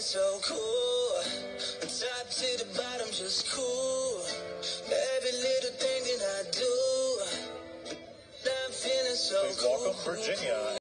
so cool. Top to the bottom, just cool. Every little thing that I do, I'm feeling so Please cool. welcome Virginia.